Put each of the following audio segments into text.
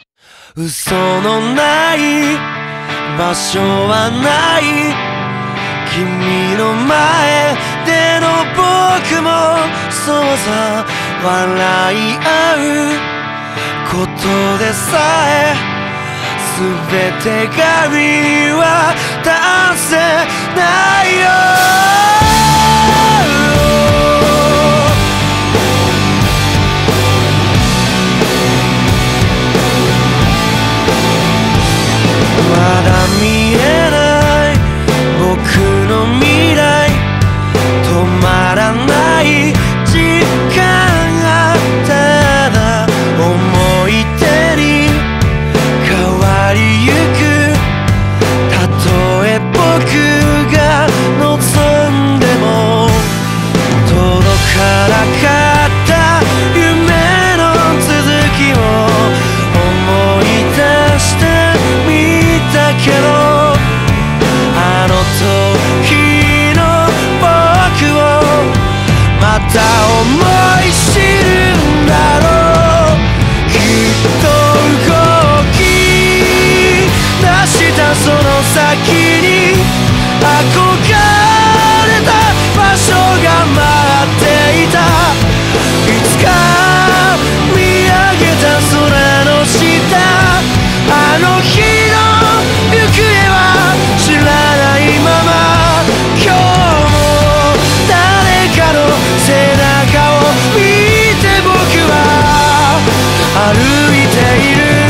嘘のない場所はない、君の前での僕もそうさ、笑い合うことでさえ全てが見渡せないよ。まだ見えない僕の未来、止まらない時間がただ思い出に変わりゆく。たとえ僕が望んでも届かなかった夢の続きを思い出してみたけど、あの時の僕をまた思い知るんだろう。きっと動き出したその先に憧れた場所が待っていた。いつか見上げた空の下、あの日の行方は知らないまま、今日も誰かの背中を見て僕は歩いている。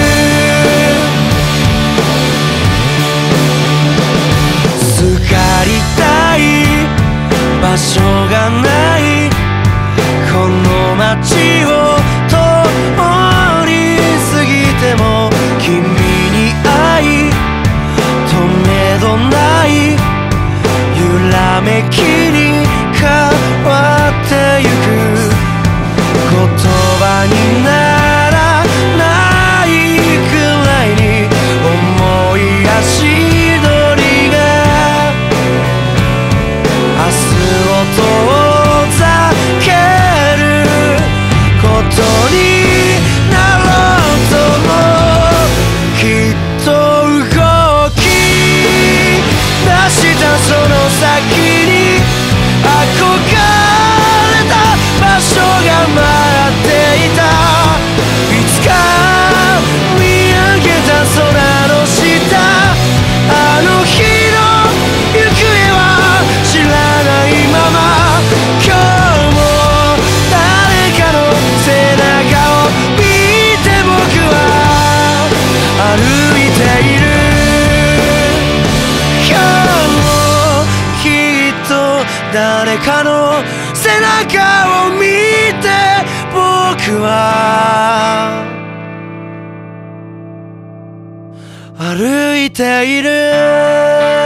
すがりたい場所がない、この街を通り過ぎても君に会い、止めどない揺らめきに変わってゆく。言葉にならないくらいに重い足取りが明日を遠ざけることになろうとも、きっと動き出したその先に憧れた場所が待っていた。いつか見上げた空の下、あの日の行方は知らないまま、今日も誰かの背中を見て僕は歩いている。今日もきっと誰かの背中を見て僕は歩いている。